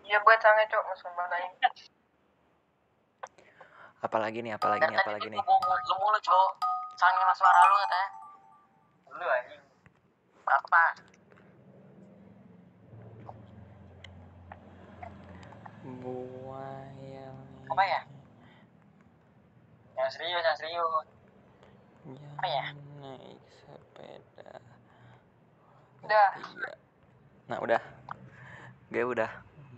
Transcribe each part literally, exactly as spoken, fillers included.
Iya buat sange cok, langsung balain. Apalagi nih, apalagi nih, apalagi nih. Lu mulu cok, sange mas suara lu katanya. Lu anjing. Apa? Buaya. Apa ya? Yang serius, yang serius. Apa ya? Naik sepeda. Udah. Tiga. Nah udah. Gue udah.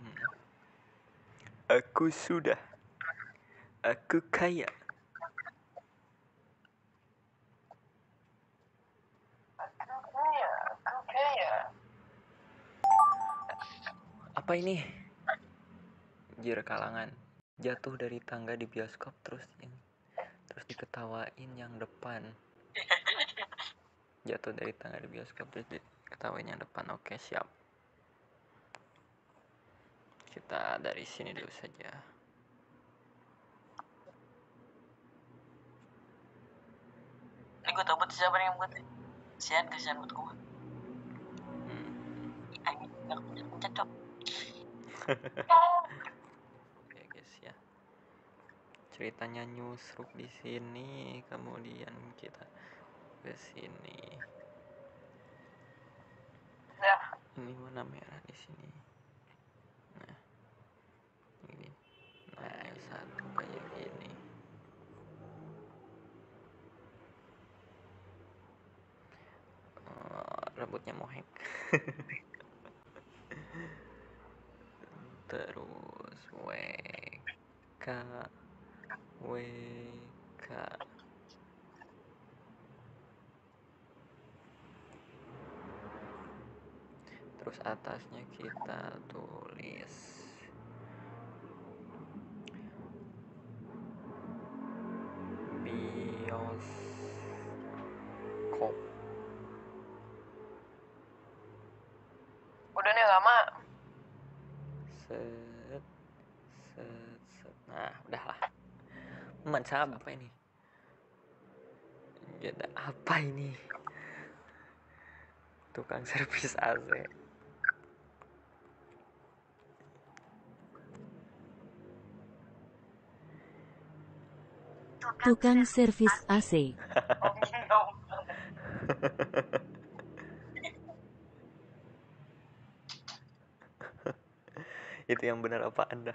Aku sudah. Aku kaya. Aku kaya, aku kaya. Apa ini? Jir kalangan. Jatuh dari tangga di bioskop terus yang terus diketawain yang depan. Jatuh dari tangga di bioskop terus diketawain yang depan. Oke, siap. Kita dari sini dulu saja. Ini gue tau buat siapa yang buat. Kasihan, kasihan buat gue. Hmm. Anjing, gak pencet-pencet cok. Oke guys ya. Ceritanya nyusruk di sini, kemudian kita ke sini. Ya. Ini warna merah di sini. Nah, ini. Nah, yang satu kayak gini. Oh, rambutnya mohek. Terus W K W K. Terus atasnya kita tulis bioskop. Udah nih lama. Set set set. Nah, udahlah. Macam apa ini? Jadi apa ini? Tukang servis A C. Tukang servis A C. Itu yang benar apa Anda?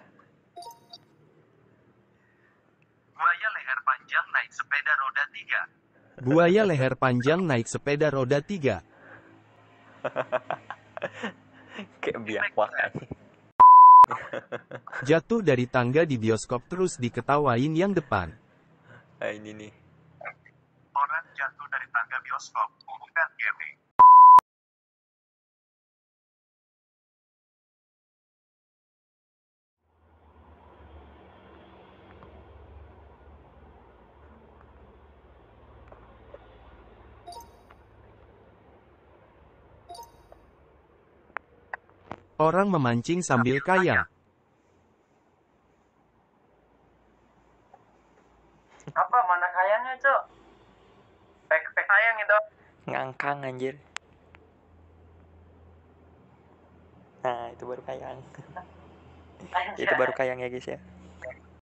Buaya leher panjang naik sepeda roda tiga. Buaya leher panjang naik sepeda roda tiga. Kayak biawak aja. Jatuh dari tangga di bioskop terus diketawain yang depan. Nah, ini nih. Orang jatuh dari tangga bioskop, bukan gaming. Orang memancing sambil kaya. Apa mana kayaknya cok? Pek pek sayang itu. Ngangkang anjir. Nah, itu baru kayang. Itu baru kayang ya guys ya.